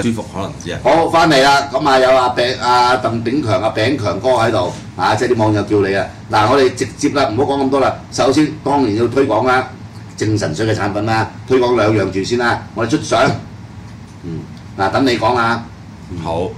舒服，可能只係。 好，翻嚟啦，咁啊有鄧炳強餅強哥喺度即係啲網友叫你啊。嗱，我哋直接啦，唔好講咁多啦。首先當然要推廣啦，正神水嘅產品啦，推廣兩樣住先啦。我哋出相，嗱等你講啊。 好。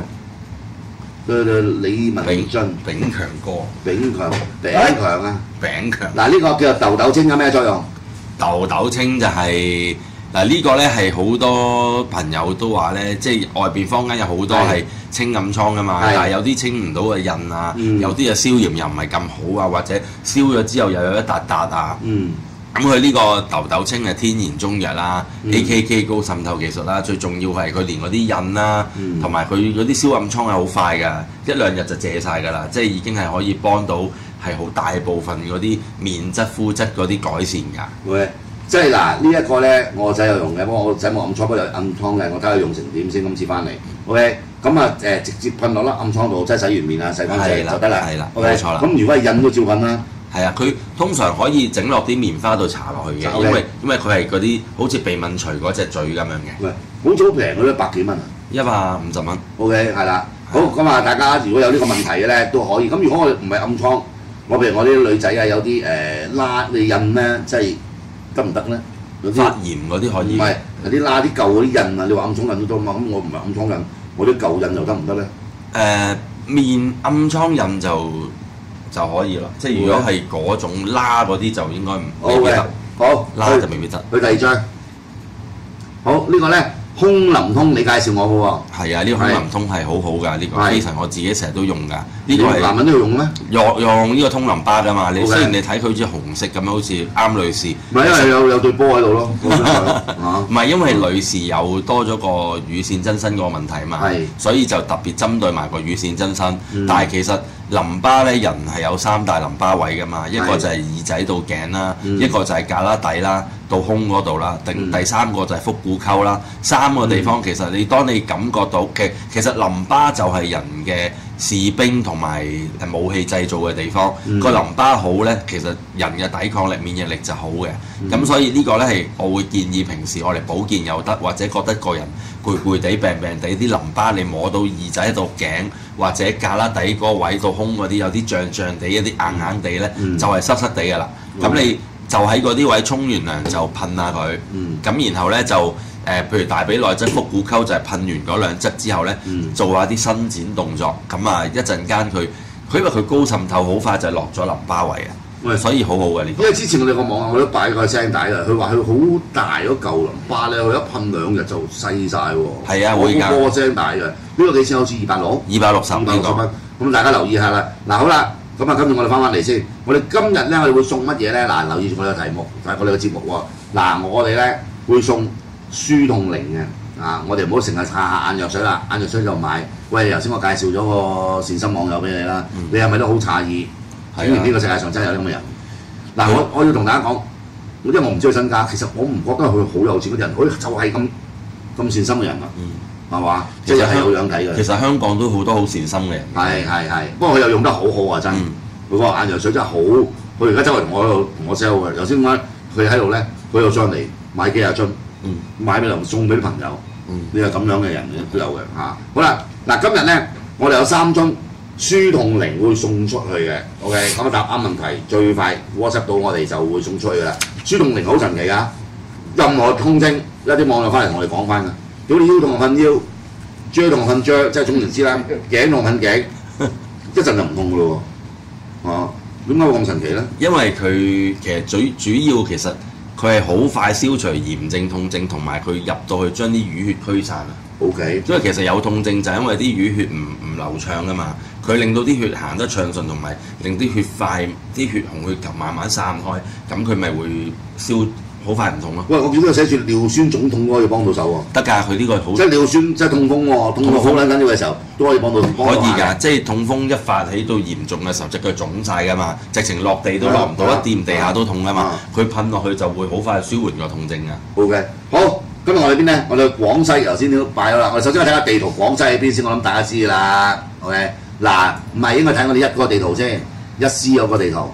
李文俊， 炳強哥， 餅強啊， 餅強。 嗱呢個叫做痘痘清有咩作用？ 痘痘清就係嗱呢個咧係好多朋友都話咧，即係外邊坊間有好多係清暗瘡噶嘛，但係有啲清唔到嘅印啊，有啲嘅消炎又唔係咁好啊，或者燒咗之後又有一笪笪啊。咁佢呢個痘痘清係天然中藥啦，AKK 高滲透技術啦，最重要係佢連嗰啲印啦，同埋佢嗰啲燒暗瘡係好快㗎，一兩日就謝晒㗎啦，即係已經係可以幫到係好大部分嗰啲面質、膚質嗰啲改善㗎。 會，即係嗱呢一個咧，我仔有用嘅，不過我仔冇暗瘡，不過有暗瘡嘅，我睇下用成點先，今次翻嚟。OK， 咁直接噴落粒暗瘡度，即係洗完面啊，洗乾淨就得啦。 係啦， 冇錯啦。咁如果係印都照噴啦。 係啊，佢通常可以整落啲棉花度搽落去嘅，因為佢係嗰啲好似避蚊除嗰隻嘴咁樣嘅。 喂，好似好平嘅100幾蚊啊 ！150蚊。 OK， 係啦。好，咁大家如果有呢個問題嘅咧，都可以。咁如果我哋唔係暗瘡，譬如我啲女仔啊，有啲拉你印咧，即係得唔得咧？ 發炎嗰啲可以。 唔係，有啲拉啲舊嗰啲印啊，你話暗瘡印都得嘛？咁我唔係暗瘡印，我啲舊印又得唔得咧？ 面暗瘡印就可以咯，即係如果係嗰種拉嗰啲就應該未必得。 好， 拉就未必得。 去第二張。好，呢個咧空林通你介紹我嘅喎。係啊，呢個空林通係好好㗎，呢個非常我自己成日都用㗎。呢個係男人都要用咩？ 用呢個通淋巴㗎嘛。你雖然你睇佢好似紅色咁樣，好似啱女士。 唔係因為有對波喺度咯。 唔係因為女士有多咗個乳腺增生個問題嘛，所以就特別針對埋個乳腺增生。但係其實淋巴咧，人係有3大淋巴位㗎嘛，一個就係耳仔到頸啦，一個就係胳肋底啦，到胸嗰度啦，第三個就係腹股溝啦。3個地方其實當你感覺到其實淋巴就係人嘅士兵同埋武器製造嘅地方。個淋巴好咧，其實人嘅抵抗力、免疫力就好嘅。咁所以呢個咧係我會建議平時我哋保健又得，或者覺得個人攰攰地、病病地，啲淋巴你摸到耳仔到頸或者胳肋底嗰位到胸嗰啲有啲脹脹地、一啲硬硬地咧，就係濕濕地㗎啦。咁你就喺嗰啲位沖完涼就噴下佢，咁然後咧就譬如大髀內側、腹股溝就係噴完嗰兩側之後咧，做下啲伸展動作，咁啊一陣間佢因為佢高滲透好快就落咗淋巴位啊，所以好好嘅呢個。 因為之前我哋個網我都擺個聲帶啦，佢話佢好大嗰嚿淋巴咧，佢一噴2日就細晒喎。 係啊，會㗎。 我個聲帶嘅，呢個幾錢？好似260蚊。咁大家留意下啦。嗱好啦。咁今日我哋翻嚟先，我哋今日咧我哋會送乜嘢咧？嗱，留意住我哋嘅題目，睇我哋嘅節目喎。嗱，我哋咧會送舒痛靈嘅，我哋唔好成日搽下眼藥水啦，眼藥水就買。喂，頭先我介紹咗個善心網友俾你啦，你係咪都好詫異？竟然呢個世界上真係有啲咁嘅人。嗱，我要同大家講，因為我唔知佢身家，其實我唔覺得佢好有錢嗰啲人，佢就係咁善心嘅人啊。係嘛？即係有樣睇嘅。 其實香港都好多好善心嘅人。 係，不過佢又用得好好啊！真，佢個眼藥水真係好。佢而家周圍同我 sell 嘅。頭先點解佢喺度咧？佢又上嚟買幾廿樽，買俾人送俾啲朋友。呢個咁樣嘅人都有嘅嚇。好啦，嗱今日咧，我哋有3樽舒痛靈會送出去嘅。OK， 咁答啱問題最快 WhatsApp 到我哋就會送出去㗎啦。舒痛靈好神奇㗎，任何痛症一啲網友翻嚟同我哋講翻㗎。如果你腰痛就噴腰，椎痛就噴椎，即係總言之啦。頸痛噴頸，一陣就唔痛㗎咯喎。點解會咁神奇咧？ 因為佢其實最主要其實佢係好快消除炎症、痛症，同埋佢入到去將啲淤血驅散啊。 OK。因為其實有痛症就係因為啲淤血唔流暢㗎嘛，佢令到啲血行得暢順，同埋令啲血塊、啲血紅血球慢慢散開，咁佢咪會消。好快唔痛咯！ 喂，我見到佢寫住尿酸腫痛都可以幫到手喎。 得㗎，佢呢個好。即係尿酸，即係痛風喎，痛到好撚緊要嘅時候都可以幫到。 可以㗎，即係痛風一發起到嚴重嘅時候，隻腳腫晒㗎嘛，直情落地都落唔到，一掂地下都痛㗎嘛。佢噴落去就會好快舒緩個痛症㗎。 OK， 好，今日我哋邊咧？我哋廣西頭先都擺咗啦。我哋首先睇下地圖，廣西喺邊先？我諗大家知㗎啦。OK， 嗱，唔係應該睇我哋一個地圖先，1C 有個地圖。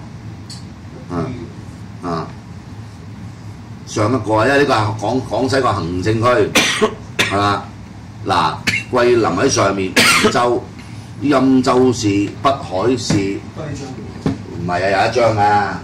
上一個，因為呢個係廣西個行政區，係嘛？ 嗱，桂林喺上面，梧州、欽州市、北海市，唔係啊，有一張啊，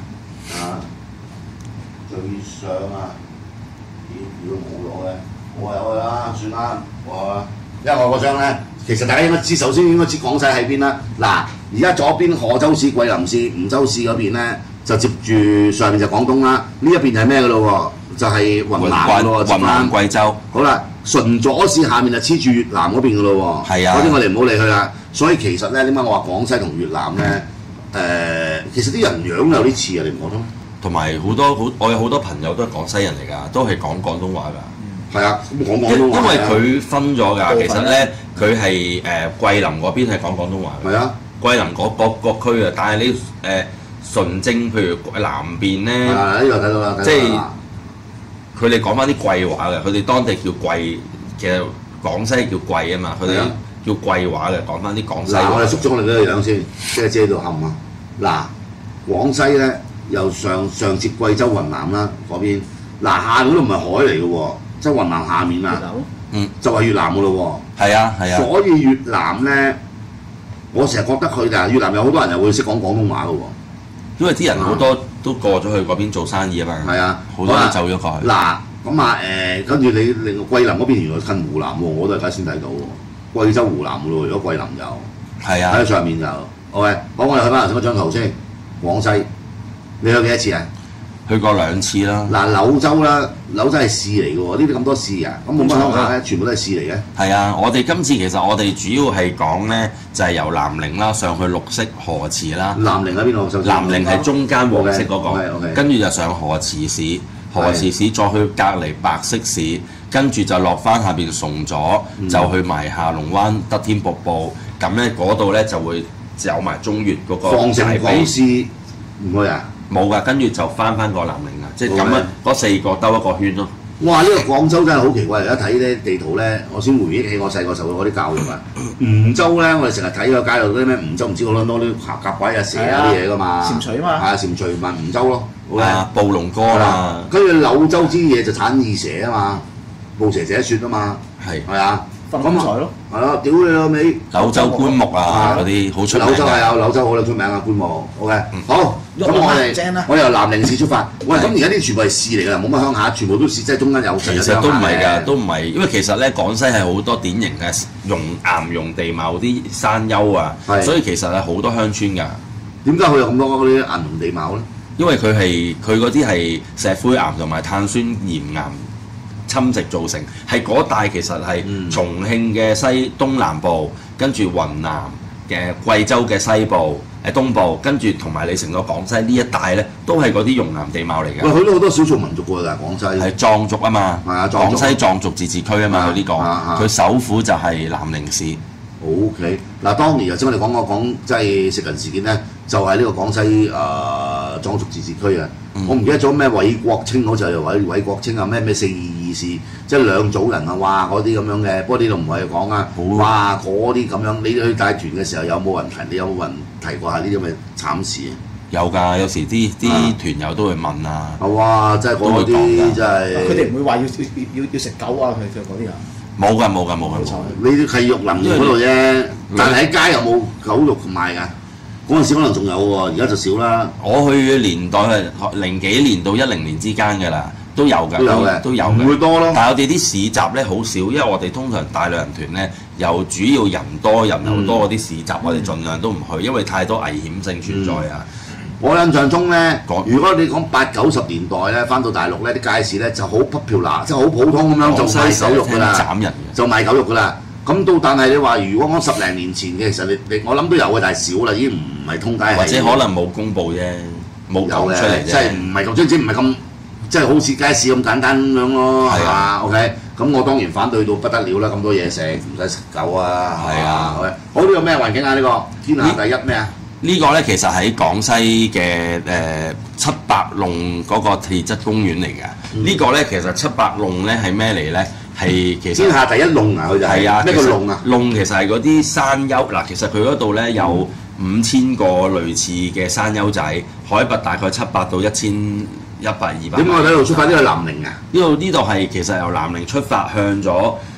最上啊，咦，如果冇咗嘅，我有去啦，算啦，因為我嗰張咧，其實大家應該知，首先應該知廣西喺邊啦。嗱，而家左邊賀州市、桂林市、梧州市嗰邊咧，就接住上面就廣東啦。呢一邊就係咩嘅咯喎？就係雲南咯喎， 雲南貴州。 好啦，順左市下面就黐住越南嗰邊嘅咯喎。係啊，嗰啲我哋唔好理佢啦。所以其實咧，點解我話廣西同越南咧？其實啲人樣有啲似啊，你唔覺得咩？ 同埋我有好多朋友都係廣西人嚟㗎，都係講廣東話㗎。 係啊，咁講廣東話。 因為佢分咗㗎，其實咧佢係桂林嗰邊係講廣東話嘅。 係啊， 桂林嗰區啊，但係你純正譬如南邊咧， 呢度睇到啦， 即係佢哋講翻啲貴話嘅，佢哋當地叫貴，其實廣西叫貴啊嘛，佢哋叫貴話嘅，講翻啲廣西話。 嗱，我哋縮咗我哋嗰個樣先，即係遮到冚啊！嗱，廣西咧又上接貴州、雲南啦嗰邊，下嗰度唔係海嚟嘅喎，即係雲南下面啊，就係越南嘅咯喎。係啊。所以越南咧，我成日覺得佢哋越南有好多人又會識講廣東話嘅喎。因為啲人好多都過咗去嗰邊做生意啊嘛。係啊，好多都走咗過去。嗱，咁跟住你另外桂林嗰邊原來近湖南喎，我都係而家先睇到喎。貴州湖南嘅咯，如果桂林有，係啊，喺上面就 OK。好，我哋去翻頭先嗰張圖先。廣西，你去幾多次啊？去過2次啦。嗱，柳州啦，柳州係市嚟嘅喎，呢啲咁多市啊，咁冇乜鄉下咧，全部都係市嚟嘅。係啊，我哋今次其實我哋主要係講咧，就係由南寧啦上去綠色河池啦。南寧喺邊度？南寧係中間黃色嗰個，跟住就上河池市，河池市再去隔離白色市，跟住就落翻下邊崇左，就去埋下龍灣德天瀑布，咁咧嗰度咧就會走埋中越嗰個放城廣市唔去啊？冇㗎，跟住就翻過南寧啊，即係咁樣嗰4個兜一個圈咯。哇！呢個廣州真係好奇怪，而家睇咧地圖咧，我先回憶起我細個受到嗰啲教育啊。梧州咧，我哋成日睇個街度嗰啲咩梧州唔知好多啲夾鬼啊蛇啊啲嘢㗎嘛。蟾蜍啊嘛。係蟾蜍咪梧州咯。係啊，暴龍哥啦。跟住柳州之嘢就產二蛇啊嘛，捕蛇者說啊嘛。係啊。分財咯，係咯，屌你老味！柳州棺木啊，嗰啲好出名。柳州係有柳州好出名啊，棺木。OK，好，咁我由南寧市出發。喂，咁而家啲全部係市嚟㗎，冇乜鄉下，全部都市，即係中間有。其實都唔係㗎，都唔係，因為其實咧廣西係好多典型嘅岩溶地貌啲山丘啊，所以其實係好多鄉村㗎。點解佢有咁多嗰啲岩溶地貌咧？因為佢嗰啲係石灰岩同埋碳酸鹽岩侵蝕造成，係嗰帶其實係重慶嘅東南部，跟住雲南嘅貴州嘅西部、東部，跟住同埋你成個廣西呢一帶咧，都係嗰啲熔岩地貌嚟嘅。喂，佢都好多少數民族㗎，廣西係藏族啊嘛，廣西藏族自治區啊嘛，佢呢個佢首府就係南寧市。OK，嗱，當年頭先我哋講即係食人事件咧，就係呢個廣西藏族自治區啊。我唔記得咗咩韋國清，好似係韋國清啊，咩422事，即係兩組人啊，哇嗰啲咁樣嘅。不過呢度唔係講啊，哇嗰啲咁樣，你去帶團嘅時候有冇人提？你有冇人提過下呢啲咁嘅慘事啊？有㗎，有時啲團友都會問啊。哇！真係嗰啲真係。佢哋唔會話要食狗啊，佢嗰啲啊。冇㗎。你係玉林嗰度啫，但係喺街有冇狗肉賣㗎？嗰陣時可能仲有喎，而家就少啦。我去嘅年代係00幾年到10年之間㗎啦，都有㗎，都有嘅。唔會多咯。但係我哋啲市集咧好少，因為我哋通常帶旅行團咧，又主要人多人流多嗰啲市集，我哋盡量都唔去，因為太多危險性存在啊。我印象中咧，如果你講8、90年代咧，翻到大陸咧，啲街市咧就好popular，即係好普通咁樣就賣狗肉㗎啦，斬人嘅，就賣狗肉㗎啦。咁但係你話如果講10零年前嘅，其實你我諗都有嘅，但係少啦，已經唔係通街。或者可能冇公佈啫，冇講出嚟啫，即係唔係咁即係唔係咁，即係好似街市咁簡單咁樣咯，係嘛 ？OK，咁我當然反對到不得了啦，咁多嘢食唔使食狗啊，係啊。好，呢個咩環境啊？呢個天下第一咩啊？呢個咧其實喺廣西嘅七白龍嗰個地質公園嚟嘅。呢個咧其實七白龍咧係咩嚟咧？係其實天下第一龍啊！佢就係咩個龍啊？龍其實係嗰啲山丘嗱，其實佢嗰度咧有5000個類似嘅山丘仔，海拔大概700到1100、200。點解喺度出發？呢個南寧啊？呢度係其實由南寧出發向咗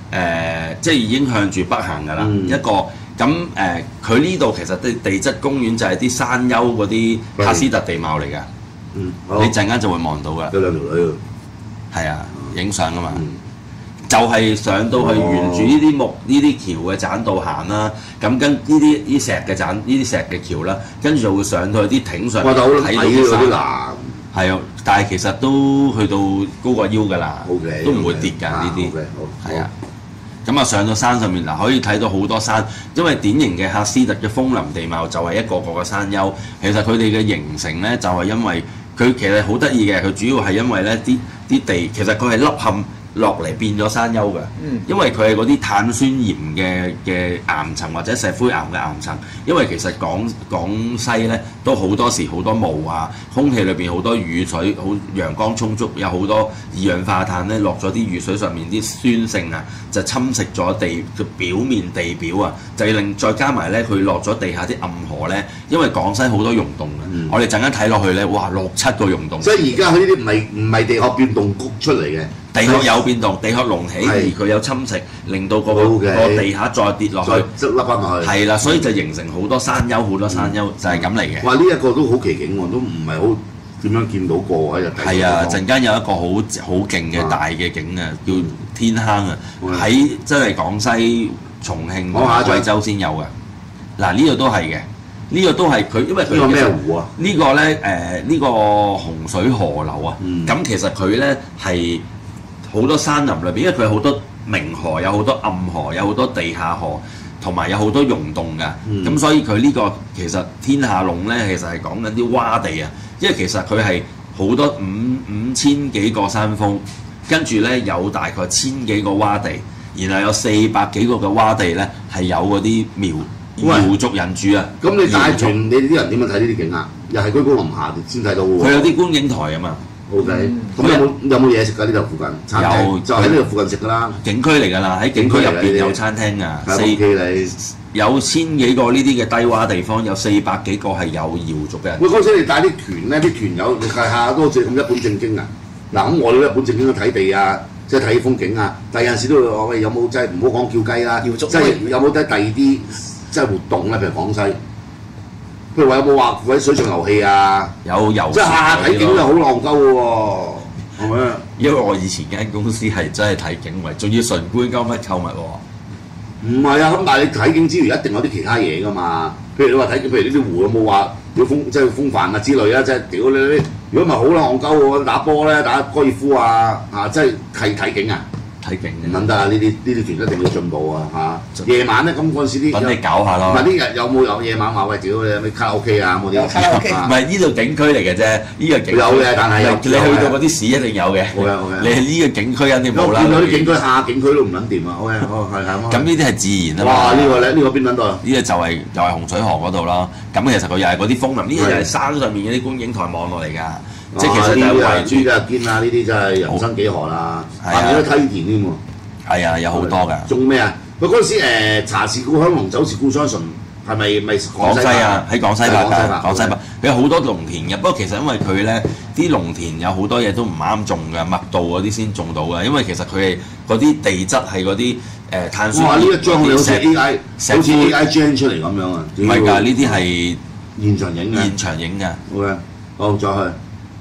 即係已經向住北行㗎啦，一個咁佢呢度其實啲地質公園就係啲山丘嗰啲喀斯特地貌嚟㗎，你陣間就會望到㗎。 有兩條女喎。 係啊，影相㗎嘛。就係上到去沿住呢啲木呢啲橋嘅棧道行啦，咁跟呢啲石嘅棧呢啲石嘅橋啦，跟住就會上到去啲艇上睇到啲山。係啊，但係其實都去到高過腰㗎啦，都唔會跌㗎呢啲。係啊，咁啊上到山上面嗱，可以睇到好多山，因為典型嘅喀斯特嘅峰林地貌就係一個個嘅山丘。其實佢哋嘅形成咧，就係因為佢其實好得意嘅，佢主要係因為咧啲地其實佢係凹陷落嚟變咗山丘嘅，因為佢係嗰啲碳酸鹽嘅岩層或者石灰岩嘅岩層，因為其實廣西咧都好多時好多霧啊，空氣裏邊好多雨水，好陽光充足，有好多二氧化碳咧落咗啲雨水上面啲酸性啊，就侵蝕咗地嘅表面地表啊，就令再加埋咧佢落咗地下啲暗河咧，因為廣西好多溶洞嘅，我哋陣間睇落去咧，哇6-7個溶洞。 所以而家佢呢啲唔係地殼變動谷出嚟嘅。 地殼有變動，地殼隆起，而佢有侵蝕，令到個地下再跌落去， 再凹翻落去。係啦，所以就形成好多山丘，好多山丘就係咁嚟嘅。 哇！呢一個都好奇景喎，都唔係好點樣見到過喺日底。 係啊，陣間有一個好勁嘅大嘅景啊，叫天坑啊，喺真係廣西、重慶、貴州先有嘅。嗱，呢個都係嘅，呢個都係佢，因為佢呢個咩湖啊？ 呢個咧呢個洪水河流啊，咁其實佢咧係好多山林裏邊，因為佢有好多明河，有好多暗河，有好多地下河，同埋有好多溶洞㗎。咁所以佢呢個其實天下龍咧，其實係講緊啲窪地啊。因為其實佢係好多五千幾個山峰，跟住咧有大概1000幾個窪地，然後有400幾個嘅窪地咧係有嗰啲苗族人住啊。 咁你帶團，你啲人點樣睇呢啲景啊？又係居高臨下先睇到喎。 佢有啲觀景台啊嘛。 O.K. 咁有冇嘢食㗎？呢度附近餐廳就喺呢度附近食㗎啦。 景區嚟㗎啦，喺景區入邊有餐廳㗎。有1000幾個呢啲嘅低窪地方，有400幾個係有瑤族嘅人。 喂，嗰時你帶啲團咧，啲團友你下下都好似咁一本正經啊！嗱，咁我哋一本正經睇地啊，即係睇風景啊。但係有陣時都會話喂，有冇即係唔好講叫雞啦，即係有冇得第二啲即係活動咧？譬如廣西。譬如話有冇話喺水上遊戲啊？有遊，即係下下睇景就好浪鳩嘅喎，係咪？ 因為我以前間公司係真係睇景為，仲要純觀鳩乜購物喎。 唔係啊，咁但係你睇景之餘一定有啲其他嘢㗎嘛。譬如你話睇景，譬如呢啲湖有冇話要即係風帆啊之類啊，即係屌你！如果唔係好浪鳩喎，打波咧，打高爾夫啊，即係睇景啊。睇景唔撚得啊！呢啲團一定要進步啊嚇！夜晚咧咁嗰陣時啲，等你搞下咯。唔係呢日有夜晚話喂屌你咩卡拉 OK 啊冇啲？卡拉 OK 唔係呢度景區嚟嘅啫，呢個景有嘅，但係你去到嗰啲市一定有嘅。你係呢個景區肯定冇啦。見到啲景區下景區都唔撚掂啊！OK，好係咁。咁呢啲係自然啊嘛。哇！呢個咧呢個邊撚度啊？呢個就係洪水河嗰度啦。咁其實佢又係嗰啲風林，呢個又係山上面嗰啲觀景台望落嚟㗎。即係其實就係圍住嘅堅啊！呢啲真係人生幾何啦，下面都梯田添喎。係啊，有好多㗎。種咩啊？佢嗰陣時茶是故鄉濃，酒是故鄉醇，係咪廣西啊？喺廣西白㗎，廣西白。佢有好多農田嘅，不過其實因為佢咧啲農田有好多嘢都唔啱種嘅，密度嗰啲先種到嘅。因為其實佢係嗰啲地質係嗰啲碳酸。哇！呢一張好似 AI，好似 AI gen 出嚟咁樣啊！唔係㗎，呢啲係現場影嘅。現場影㗎。OK，好再去。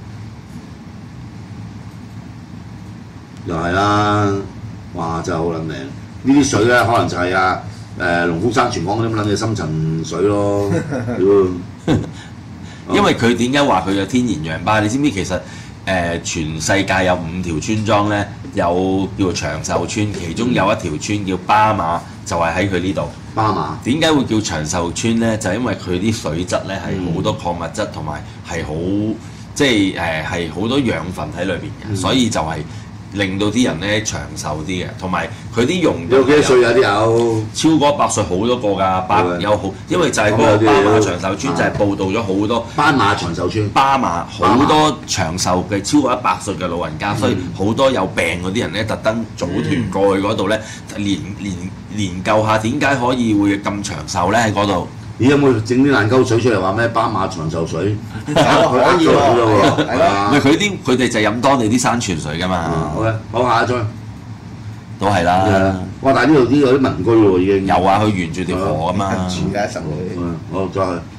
又係啦，哇！真係好撚靚。呢啲水咧，可能就係龍虎山泉江嗰啲咁撚嘅深層水咯。因為佢點解話佢有天然氧吧？你知唔知其實全世界有5條村莊咧，有叫長壽村，其中有一條村叫巴馬，就係喺佢呢度。巴馬點解會叫長壽村咧？就係因為佢啲水質咧係好多礦物質，同埋係好即係係好多養分喺裏邊嘅，所以就係。令到啲人咧長壽啲嘅，同埋佢啲溶有幾多歲啊？啲有超過100歲好多個㗎，有好，因為就係嗰個巴馬長壽村就係報道咗好多斑馬長壽村，巴馬好多長壽嘅超過100歲嘅老人家，所以好多有病嗰啲人咧特登組團過去嗰度咧，研究下點解可以會咁長壽咧喺嗰度。你有冇整啲爛溝水出嚟話咩巴馬長壽水？可以喎，係啊，唔係佢哋就飲當地啲山泉水㗎嘛。好嘅，好下一張，都係啦。 哇！但係呢度啲有啲民居喎已經。 有啊，佢沿住條河啊嘛。 住嘅實會。 好再去。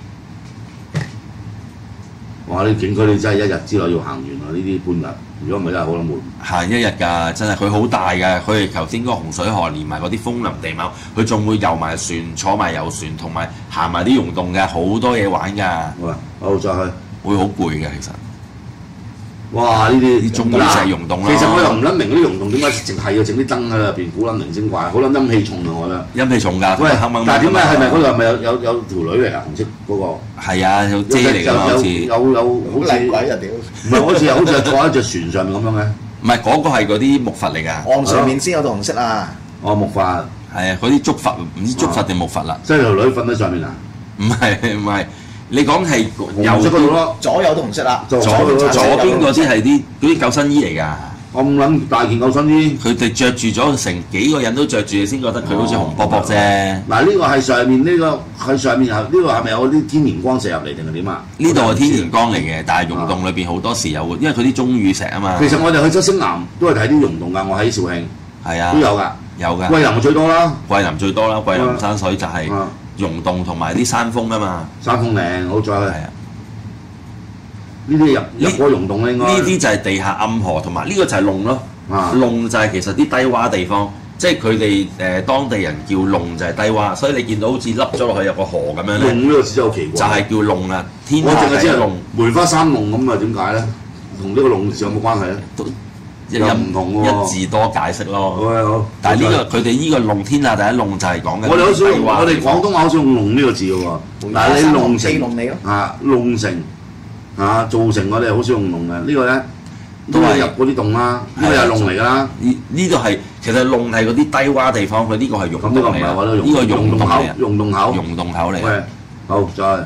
哇！呢景區你真係一日之內要行完啊！呢啲半日，如果唔係真係好撚悶。 行一日㗎，真係佢好大㗎。佢哋頭先嗰個洪水河連埋嗰啲楓林地貌，佢仲會遊埋船、坐埋遊船，同埋行埋啲溶洞嘅，好多嘢玩㗎。 好再去。 會好攰嘅其實。 哇！呢啲終於就係溶洞啦。 其實我又唔撚明嗰啲溶洞點解淨係要整啲燈喺入邊，好撚靈精怪，好撚陰氣重啊！我覺得。 陰氣重㗎。 喂，但係點解係咪嗰度係咪有條女嚟啊？紅色嗰個。 係啊，有遮嚟㗎嘛，好似。 有好似鬼啊屌！ 唔係好似係坐喺隻船上面咁樣嘅。 唔係嗰個係嗰啲木筏嚟㗎。 岸上面先有道紅色啊！ 哦，木筏。 係啊，嗰啲竹筏，唔知竹筏定木筏啦。 即係條女瞓喺上面啊？ 唔係，你講係紅色嗰度咯。 左右都紅色啦。 左邊嗰啲係啲救生衣嚟㗎。 我唔撚大件救生衣。 佢哋着住咗成幾個人都着住，先覺得佢好似紅卜卜啫。 嗱，呢個係上面呢個係上面呢個係咪有啲天然光射入嚟定係點啊？ 呢度係天然光嚟嘅，但係溶洞裏邊好多時有，因為佢啲鐘乳石啊嘛。 其實我哋去咗星南都係睇啲溶洞㗎，我喺肇慶。係啊。都有㗎。 有㗎。 桂林最多啦。 桂林最多啦，桂林山水就係溶洞同埋啲山峰啊嘛。 山峰嶺，好再。係啊。呢啲入過溶洞應該。呢啲就係地下暗河，同埋呢個就係窿咯。窿就係其實啲低窪地方，即係佢哋當地人叫窿就係低窪，所以你見到好似凹咗落去有個河咁樣咧。 窿呢個字真係好奇怪。 就係叫窿啦，天下第一窿。 梅花三弄咁啊？點解咧？同呢個窿字有冇關係咧？ 又唔同喎，一字多解釋咯。 好。 但係呢個佢哋呢個窿天下第一窿就係講緊。 我哋好少用，我哋廣東話好少用窿呢個字嘅喎。但係你弄成弄成造成我哋好少用窿嘅。呢個咧都係入嗰啲洞啦，呢個係窿嚟㗎啦。 呢個係其實窿係嗰啲低窪地方，佢呢個係溶洞嚟㗎。呢個溶洞口，溶洞口嚟。 好再。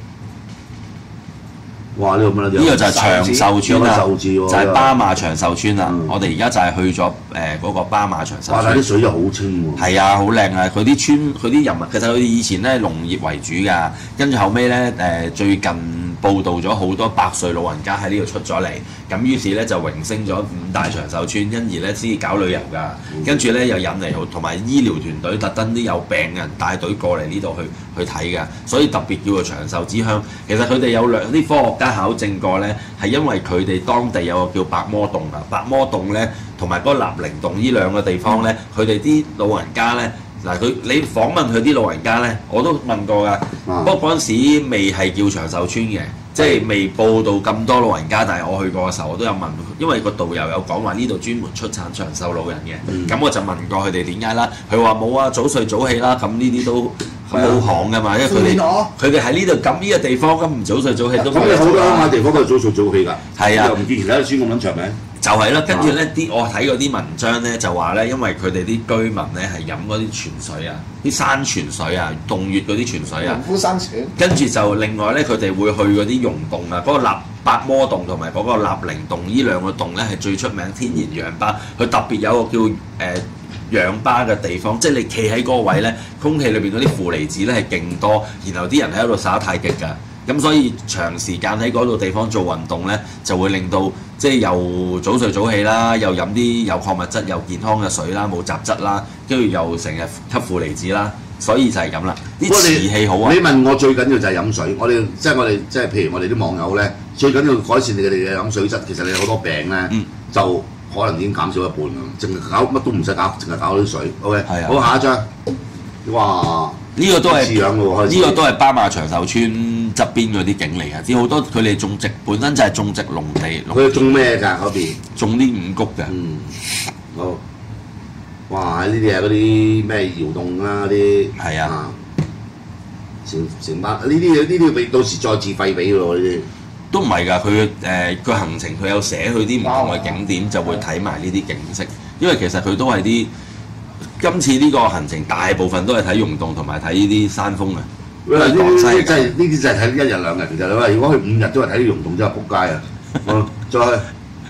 哇！呢個乜嘢？ 呢個就係長壽村啦， 就係巴馬長壽村啦。我哋而家就係去咗嗰個巴馬長壽村。 哇！但啲水又好清喎。 係啊，好靚啊！佢啲村，佢啲人民，其實佢哋以前咧農業為主㗎，跟住後尾咧最近報道咗好多百歲老人家喺呢度出咗嚟，咁於是咧就榮升咗5大長壽村，因而咧先至搞旅遊㗎。跟住咧又引嚟同埋醫療團隊特登啲有病嘅人帶隊過嚟呢度去睇㗎，所以特別叫做長壽之鄉。其實佢哋有啲科學家考證過咧，係因為佢哋當地有個叫白魔洞啊，白魔洞咧同埋嗰個納靈洞呢兩個地方咧，佢哋啲老人家咧。嗱，你訪問佢啲老人家咧，我都問過㗎。不過嗰陣時未係叫長壽村嘅，即係未報道咁多老人家。但係我去過嘅時候，我都有問，因為個導遊有講話呢度專門出產長壽老人嘅。咁我就問過佢哋點解啦。佢話冇啊，早睡早起啦。咁呢啲都冇行㗎嘛，因為佢哋喺呢度咁呢個地方咁唔早睡早起都。 咁你好多鄉下地方都係早睡早起㗎。 係啊， 又唔見其他村咁撚長命。 就係啦，跟住咧我睇嗰啲文章咧就話咧，因為佢哋啲居民咧係飲嗰啲泉水啊，啲山泉水啊，洞穴嗰啲泉水啊， 農夫山泉。跟住就另外咧，佢哋會去嗰啲溶洞啊，嗰個白魔洞同埋嗰個納靈洞呢兩個洞咧係最出名天然氧吧，佢特別有個叫氧吧嘅地方，即係你企喺嗰個位咧，空氣裏邊嗰啲負離子咧係勁多，然後啲人喺度耍太極㗎。咁所以長時間喺嗰度地方做運動咧，就會令到即係又早睡早起啦，又飲啲有礦物質又健康嘅水啦，冇雜質啦，跟住又成日吸負離子啦，所以就係咁啦。啲瓷器好啊！ 你問我最緊要就係飲水，我哋即係譬如我哋啲網友咧，最緊要改善你哋嘅飲水質。其實你好多病咧，就可能已經減少一半啦，淨係搞乜都唔使搞，淨係搞啲水。OK，好，下一張。哇！ 呢個都係巴馬長壽村側邊嗰啲景嚟嘅，啲好多佢哋種植本身就係種植農地。 佢種咩㗎嗰邊？ 種啲五穀㗎。 好。哇！呢啲係嗰啲咩窑洞啊嗰啲。 係啊。 成班呢啲俾到時再自費俾喎呢啲。 都唔係㗎，佢行程佢有寫佢啲唔同嘅景點，就會睇埋呢啲景色。因為其實佢都係啲。今次呢個行程大部分都係睇溶洞同埋睇呢啲山峰啊！ 呢啲真係睇1日2日。其實你話如果去5日都係睇啲溶洞，真係撲街啊！再去，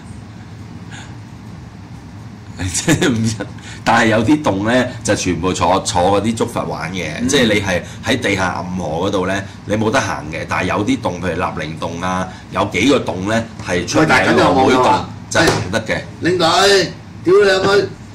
即係5日，但係有啲洞咧就全部坐嗰啲竹筏玩嘅，即係你係喺地下暗河嗰度咧，你冇得行嘅。但係有啲洞，譬如納靈洞啊，有幾個洞咧係出名嘅會洞，就係行得嘅。 領隊，屌你阿妹！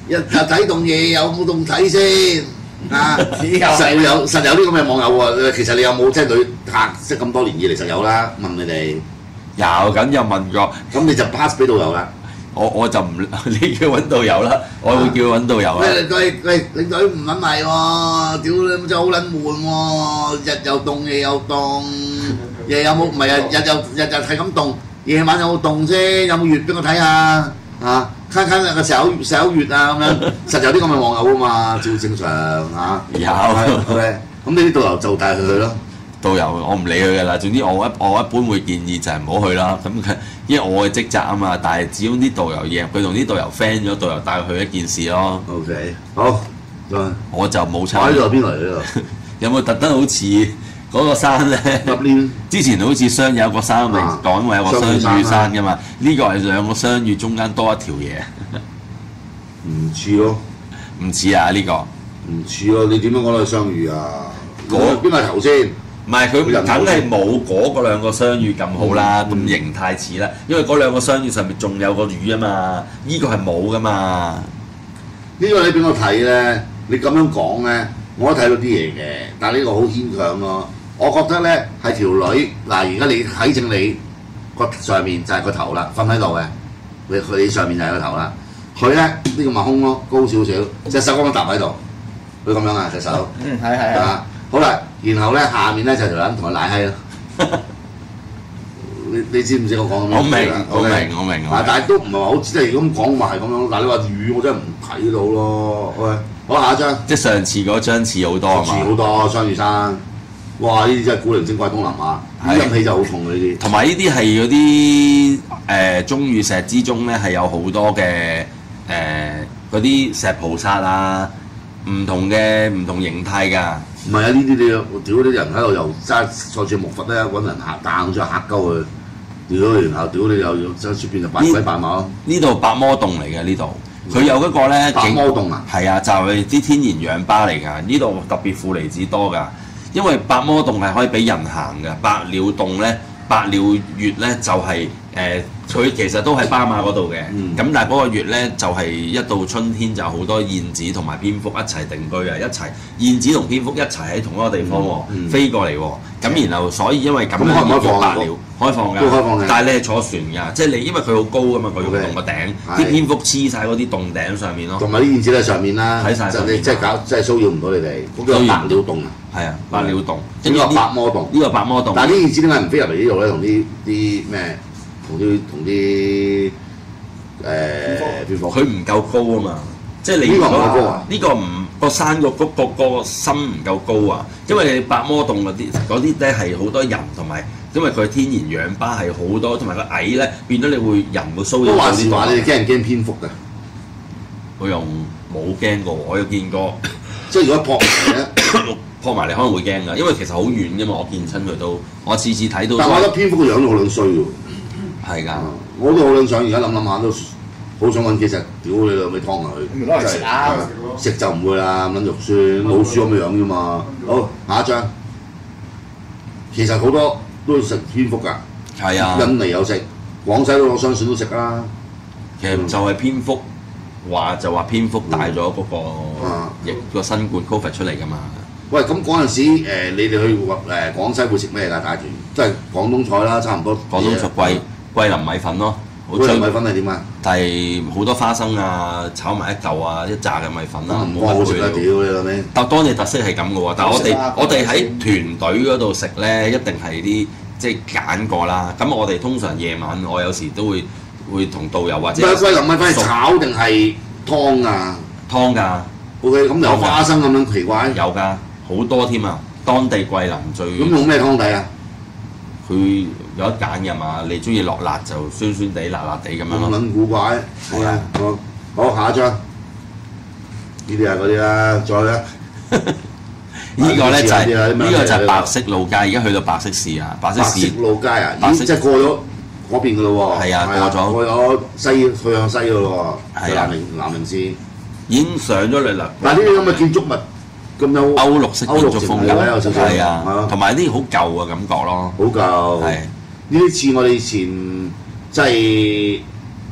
日睇棟嘢有冇棟睇先啊？實有啲咁嘅網友喎。其實你有冇即係旅客識咁多年以嚟實有啦？問你哋有咁又問過， 咁你就 pass 俾導遊啦。 我就唔你叫揾導遊啦，我會叫揾導遊啦。 喂，領隊唔撚係喎，屌你真係好撚悶喎！日又凍，夜又凍，夜有冇唔係啊？日係咁凍，夜晚有冇凍先？有冇月俾我睇下啊？卡卡個石口月啊咁樣，實有啲咁嘅網友啊嘛，照正常嚇。 有 ，OK，咁呢啲導遊就帶佢去咯。 導遊我唔理佢㗎啦，總之我一般會建議就係唔好去啦。咁因為我嘅職責啊嘛，但係只要啲導遊嘢，佢同啲導遊 friend 咗，導遊帶佢去一件事咯。 OK，好， 我就冇參。 我喺度邊嚟呢度？ 有冇特登好似嗰個山咧？之前好似雙有個山咪講話有個雙語山㗎嘛？呢個係兩個雙語中間多一條嘢。 唔似咯， 唔似啊呢個。 唔似咯，你點樣講到雙語啊？邊個頭先？ 唔係佢梗係冇嗰兩個雙語咁好啦，咁形態似啦，因為嗰兩個雙語上面仲有個語啊嘛，呢個係冇噶嘛。 呢個你俾我睇咧，你咁樣講咧，我都睇到啲嘢嘅，但係呢個好牽強咯。我覺得咧係條女嗱，而家你睇正你個上面就係個頭啦，瞓喺度嘅，佢上面就係個頭啦。佢咧呢個咪胸咯，高少少，隻手咁樣搭喺度，佢咁樣啊隻手。係啊。好啦，然後咧下面咧就條撚同佢奶閪咯。你知唔知我講咁樣？我明。但係都唔係話好即係咁講話係咁樣。嗱你話魚我真係唔睇到咯。喂，好下一張。即係上次嗰張似好多啊嘛。似好多雙魚山。哇！呢啲真係古靈精怪東南亞，陰氣就好重呢啲。同埋呢啲係嗰啲鐘乳石之中咧係有好多嘅嗰啲石菩薩啊，唔同形態㗎。唔係啊！呢啲你屌啲人喺度又揸坐住木筏咧，揾人嚇彈咗嚇鳩佢，屌然後屌你又要喺出邊就扮鬼扮馬咯。呢度百魔洞嚟嘅呢度，佢有嗰個咧百魔洞啊，係啊，就係啲天然氧吧嚟㗎。呢度特別負離子多㗎，因為百魔洞係可以俾人行嘅，百鳥洞咧、百鳥穴咧就係佢其實都喺巴馬嗰度嘅，咁但係嗰個月咧就係一到春天就好多燕子同埋蝙蝠一齊定居啊，一齊燕子同蝙蝠一齊喺同一個地方喎，飛過嚟喎，咁然後所以因為咁樣叫百鳥開放㗎，但係你係坐船㗎，即係你因為佢好高㗎嘛，佢個洞個頂，啲蝙蝠黐晒嗰啲洞頂上面咯，同埋啲燕子喺上面啦，睇曬上面，即係騷擾唔到你哋，嗰個百鳥洞啊，係啊，百鳥洞，呢個百魔洞，呢個百魔洞，但係啲燕子點解唔飛入嚟呢度咧？同啲咩？同啲蝙蝠，佢唔夠高啊嘛，即係你呢個唔夠高啊？呢個唔個山個心唔夠高啊，因為你百魔洞嗰啲咧係好多人同埋，因為佢天然氧吧係好多，同埋個矮咧變咗你會人會騷擾到啲。都話時話你哋驚唔驚蝙蝠㗎？我又冇驚過，我有見過，即係如果撲埋嚟可能會驚㗎，因為其實好遠㗎嘛，我見親佢都，我次次睇到。但我覺得蝙蝠個樣都好撚衰喎。係㗎，我都好撚想，而家諗下都好想揾幾隻屌你老味劏下佢。攞嚟食啊！食就唔會啦，撚肉酸，老鼠咁嘅樣啫嘛。好，下一張。其實好多都食蝙蝠㗎。係啊。印尼有食，廣西嗰個商船都食啦。其實就係蝙蝠就話蝙蝠帶咗嗰個新冠 Covid 出嚟㗎嘛。喂，咁嗰陣時你哋去廣西會食咩㗎？大團即係廣東菜啦，差唔多。廣東菜桂林米粉咯，桂林米粉係點啊？但係好多花生啊，炒埋一嚿啊，一紮嘅米粉啦，冇乜好食啊！屌你老味！但當地特色係咁嘅喎，但係我哋喺團隊嗰度食咧，一定係啲即係揀過啦。咁我哋通常夜晚我有時都會同導遊或者桂林米粉係炒定係湯啊？湯㗎。OK，咁有花生咁樣奇怪？有㗎，好多添啊！當地桂林最咁用咩湯底啊？佢有得揀嘅嘛，你中意落辣就酸酸地、辣辣地咁樣咯。咁撚古怪，係啊，好下一張，呢啲係嗰啲啦，再咧，呢個咧就係白色路街，而家去到白色市啊，白色路街啊，白色即係過咗嗰邊嘅咯喎，係啊，過咗去向西嘅咯喎，南寧市已經上咗嚟啦。但係呢啲咁嘅建築物。咁有歐陸式建築風格，係啊，同埋啲好舊嘅感覺咯，好舊。係呢啲似我哋以前即係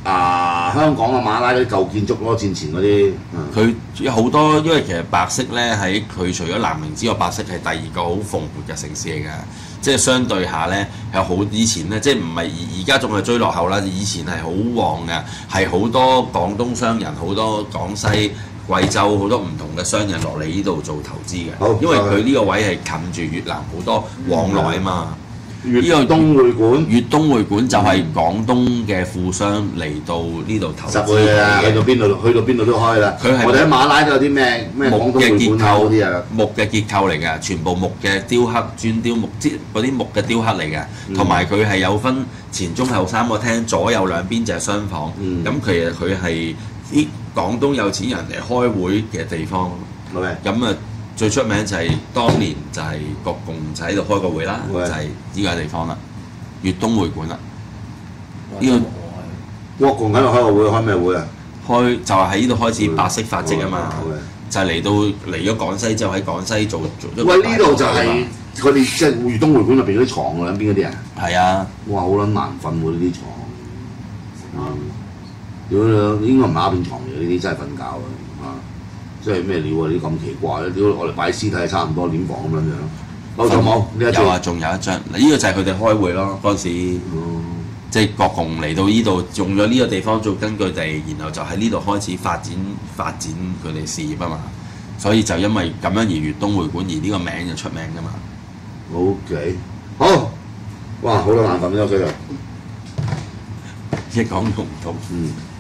香港嘅馬拉嗰啲舊建築咯，戰前嗰啲。 佢有好多，因為其實白色咧喺佢除咗南寧之外，白色係第二個好蓬勃嘅城市嚟㗎。即係相對下咧，有好以前咧，即係唔係而家仲係追落後啦。以前係好旺嘅，係好多廣東商人、好多廣西、貴州好多唔同嘅商人落嚟呢度做投資嘅。因為佢呢個位係近住越南好多往來啊嘛。 粵東會館， 粵東會館就係廣東嘅富商嚟到呢度投資。 實會啊！去到邊度都開啦。我哋喺馬拉都有啲咩木嘅結構嗰啲啊， 木嘅結構嚟嘅，全部木嘅雕刻、磚雕木，即嗰啲木嘅雕刻嚟嘅。同埋佢係有分前中後3個廳，左右兩邊就係商房。咁其實佢係啲廣東有錢人嚟開會嘅地方。咁啊〜最出名就係當年就係國共就喺度開個會啦，就係呢個地方啦，粵東會館啦。呢個國共喺度開個會，開咩會啊？ 開就係喺呢度開始白色發跡啊嘛，就係嚟咗廣西之後喺廣西做。 喂，呢度就係佢哋即係粵東會館入邊嗰啲床兩邊嗰啲啊。 係啊！ 哇，好撚難瞓喎呢啲床。應該唔係鴉片床嚟，呢啲真係瞓覺啊！即係咩料啊？呢啲咁奇怪嘅料，我哋擺屍體係差唔多殮房咁樣樣。好，仲冇呢一張？ 有啊，仲有一張。呢個就係佢哋開會咯，嗰陣時。即係國共嚟到呢度，用咗呢個地方做根據地，然後就喺呢度開始發展佢哋事業啊嘛。所以就因為咁樣而粵東會館而呢個名就出名㗎嘛。 OK， 好。哇，好多難瞓咗佢就。 一講都唔通。